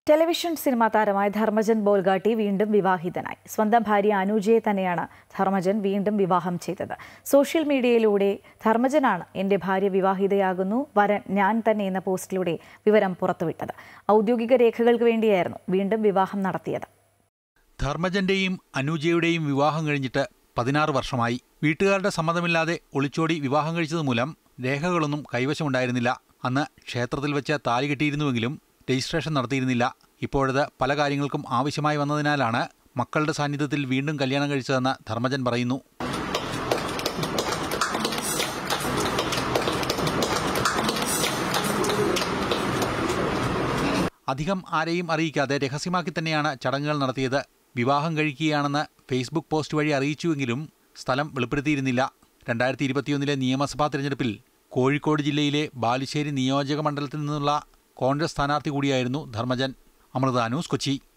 Television cinema താരമായ ധർമ്മജൻ ബോൾഗാട്ടി വീണ്ടും വിവാഹിതനായി. സ്വന്തം ഭാര്യ അനുജയെ തന്നെയാണ് ധർമ്മജൻ വീണ്ടും വിവാഹം ചെയ്തത്. സോഷ്യൽ മീഡിയയിലൂടെ ധർമ്മജനാണ് എന്റെ ഭാര്യ വിവാഹിതയാകുന്നു, വരൻ ഞാൻ തന്നെ എന്ന പോസ്റ്റിലൂടെ വിവരം പുറത്തുവിട്ടത്. ഔദ്യോഗിക രേഖകൾക്ക് വേണ്ടിയായിരുന്നു വീണ്ടും വിവാഹം നടത്തിയത്. ധർമ്മജന്റെയും അനുജയുടെയും വിവാഹം കഴിഞ്ഞിട്ട് 16 വർഷമായി. വീട്ടുകാരുടെ സമ്മതമില്ലാതെ ഒളിച്ചോടി വിവാഹം കഴിച്ചതുമൂലം രേഖകളൊന്നും കൈവശമുണ്ടായിരുന്നില്ല. അന്ന് ക്ഷേത്രത്തിൽ വെച്ച് താലി കെട്ടിയിരുന്നുവെങ്കിലും രജിസ്ട്രേഷൻ നടത്തിയിരുന്നില്ല. ഇപ്പോഴത് പല കാര്യങ്ങൾക്കും ആവശ്യമായി വന്നതിനാലാണ് മക്കളുടെ സാന്നിധ്യത്തിൽ വീണ്ടും കല്യാണം കഴിച്ചതെന്ന് ധർമ്മജൻ പറയുന്നു. അധികം ആരെയും അറിയിക്കാതെ രഹസ്യമാക്കി തന്നെയാണ് ചടങ്ങുകൾ നടത്തിയത്. വിവാഹം കഴിക്കുകയാണെന്ന് ഫേസ്ബുക്ക് പോസ്റ്റ് വഴി അറിയിച്ചുവെങ്കിലും സ്ഥലം വെളിപ്പെടുത്തിയിരുന്നില്ല. 2021 നിയമസഭാ തിരഞ്ഞെടുപ്പിൽ കോഴിക്കോട് ജില്ലയിലെ ബാലുശ്ശേരി നിയോജക മണ്ഡലത്തിൽ നിന്നുള്ള കോൺഗ്രസ് സ്ഥാനാർത്ഥി കൂടിയായിരുന്നു ധർമ്മജൻ. അമൃത ന്യൂസ്, കൊച്ചി.